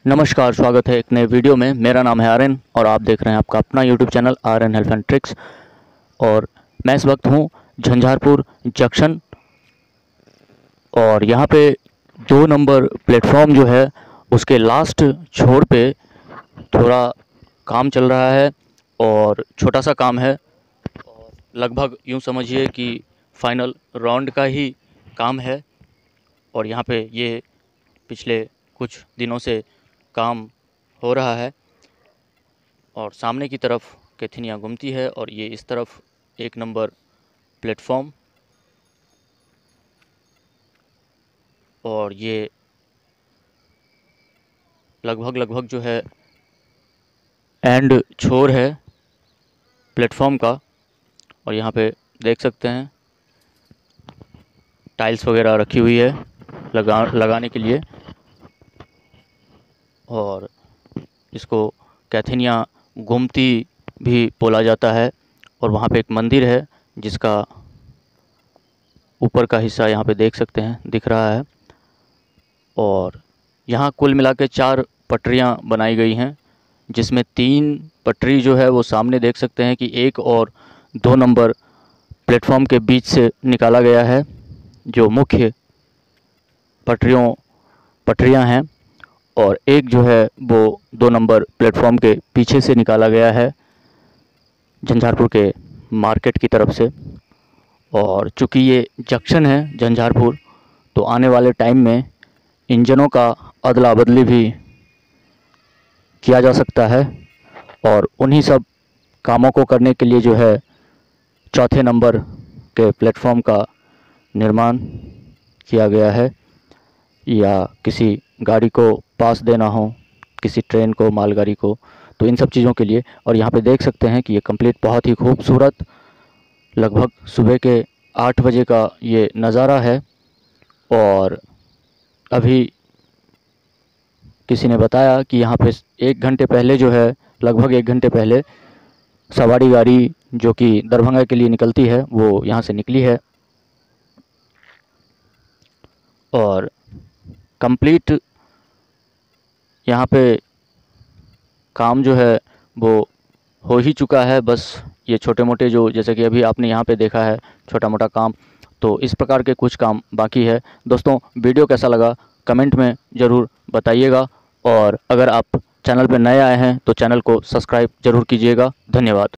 नमस्कार, स्वागत है एक नए वीडियो में। मेरा नाम है आर्यन और आप देख रहे हैं आपका अपना YouTube channel Aryan health and tricks. और मैं इस वक्त हूँ झंझारपुर जंक्शन और यहाँ पे 2 नंबर प्लेटफॉर्म जो है उसके लास्ट छोर पे थोड़ा काम चल रहा है और छोटा सा काम है और लगभग यूँ समझिए कि फाइनल राउंड का ही काम है। और यहाँ पे ये पिछले कुछ दिनों से काम हो रहा है और सामने की तरफ कैथनिया घूमती है और ये इस तरफ 1 नंबर प्लेटफॉर्म और ये लगभग जो है एंड छोर है प्लेटफॉर्म का। और यहाँ पे देख सकते हैं टाइल्स वगैरह रखी हुई है लगाने के लिए और इसको कैथनिया गोमती भी बोला जाता है। और वहाँ पे एक मंदिर है जिसका ऊपर का हिस्सा यहाँ पे देख सकते हैं दिख रहा है। और यहाँ कुल मिला के 4 पटरियाँ बनाई गई हैं जिसमें 3 पटरी जो है वो सामने देख सकते हैं कि 1 और 2 नंबर प्लेटफॉर्म के बीच से निकाला गया है जो मुख्य पटरियाँ हैं। और एक जो है वो 2 नंबर प्लेटफॉर्म के पीछे से निकाला गया है झंझारपुर के मार्केट की तरफ से। और चूँकि ये जंक्शन है झंझारपुर तो आने वाले टाइम में इंजनों का अदला बदली भी किया जा सकता है और उन्हीं सब कामों को करने के लिए जो है 4थे नंबर के प्लेटफॉर्म का निर्माण किया गया है। या किसी गाड़ी को पास देना हो, किसी ट्रेन को, मालगाड़ी को, तो इन सब चीज़ों के लिए। और यहाँ पे देख सकते हैं कि ये कंप्लीट बहुत ही खूबसूरत लगभग सुबह के 8 बजे का ये नज़ारा है। और अभी किसी ने बताया कि यहाँ पे 1 घंटे पहले जो है लगभग 1 घंटे पहले सवारी गाड़ी जो कि दरभंगा के लिए निकलती है वो यहाँ से निकली है। और कंप्लीट यहाँ पे काम जो है वो हो ही चुका है। बस ये छोटे मोटे जो जैसे कि अभी आपने यहाँ पे देखा है छोटा मोटा काम, तो इस प्रकार के कुछ काम बाकी है। दोस्तों, वीडियो कैसा लगा कमेंट में ज़रूर बताइएगा और अगर आप चैनल पर नए आए हैं तो चैनल को सब्सक्राइब ज़रूर कीजिएगा। धन्यवाद।